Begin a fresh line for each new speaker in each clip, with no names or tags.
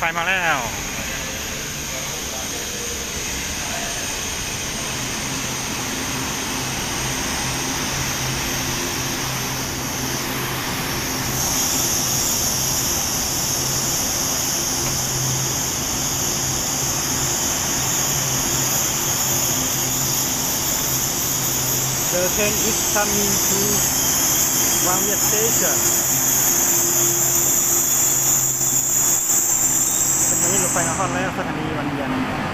มาแล้วThe train is coming to Wangya Station สถานีรถไฟมาฮอดแล้วสถานีวังเวียง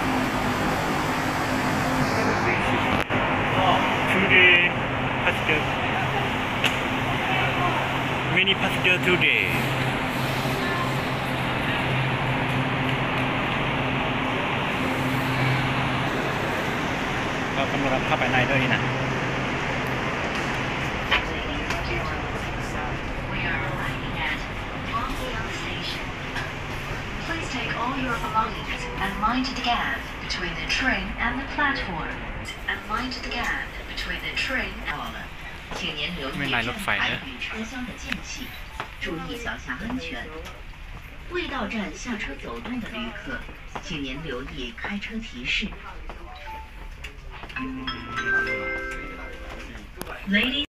Today passenger many passenger today เรากำลังเข้าไปในด้วยนี่นะ
Take all your belongings and mind the gap between the train and the platform. And mind the gap between the train and 请您留意站台与车厢的间隙，注意脚下安全。未到站下车走动的旅客，请您留意开车提示。Ladies